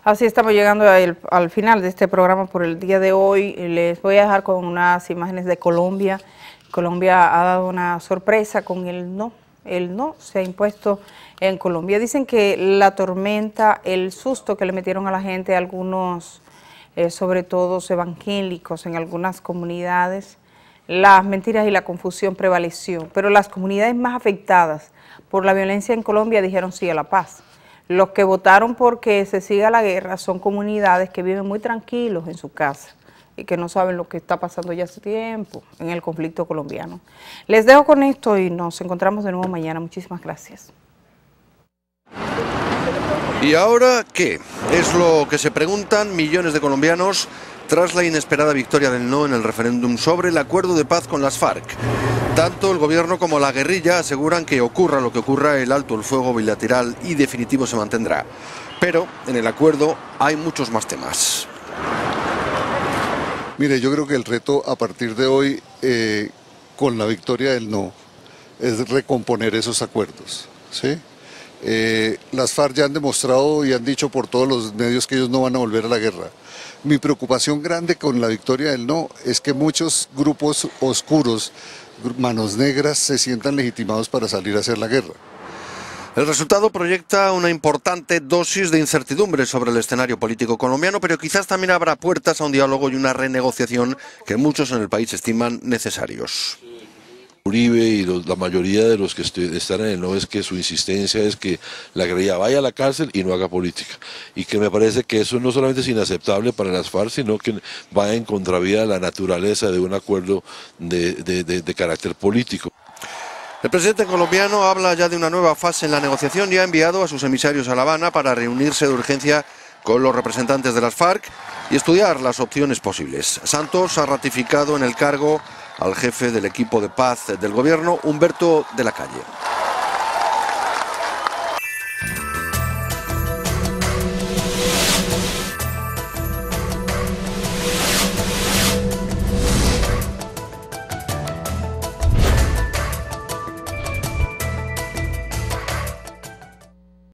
Así estamos llegando al final de este programa por el día de hoy. Les voy a dejar con unas imágenes de Colombia. Colombia ha dado una sorpresa con el no. El no se ha impuesto en Colombia. Dicen que la tormenta, el susto que le metieron a la gente, algunos, sobre todo evangélicos en algunas comunidades, las mentiras y la confusión prevaleció. Pero las comunidades más afectadas por la violencia en Colombia dijeron sí a la paz. Los que votaron porque se siga la guerra son comunidades que viven muy tranquilos en su casa y que no saben lo que está pasando ya hace tiempo en el conflicto colombiano. Les dejo con esto y nos encontramos de nuevo mañana. Muchísimas gracias. ¿Y ahora qué? Es lo que se preguntan millones de colombianos tras la inesperada victoria del no en el referéndum sobre el acuerdo de paz con las FARC. Tanto el gobierno como la guerrilla aseguran que ocurra lo que ocurra, el alto el fuego bilateral y definitivo se mantendrá. Pero en el acuerdo hay muchos más temas. Mire, yo creo que el reto a partir de hoy, con la victoria del no, es recomponer esos acuerdos, ¿sí? Las FARC ya han demostrado y han dicho por todos los medios que ellos no van a volver a la guerra. Mi preocupación grande con la victoria del no es que muchos grupos oscuros, manos negras, se sientan legitimados para salir a hacer la guerra. El resultado proyecta una importante dosis de incertidumbre sobre el escenario político colombiano, pero quizás también abra puertas a un diálogo y una renegociación que muchos en el país estiman necesarios. Uribe y la mayoría de los que están en el no es que su insistencia es que la guerrilla vaya a la cárcel y no haga política. Y que me parece que eso no solamente es inaceptable para las FARC, sino que va en contravía de la naturaleza de un acuerdo de carácter político. El presidente colombiano habla ya de una nueva fase en la negociación y ha enviado a sus emisarios a La Habana para reunirse de urgencia con los representantes de las FARC y estudiar las opciones posibles. Santos ha ratificado en el cargo al jefe del equipo de paz del gobierno, Humberto de la Calle.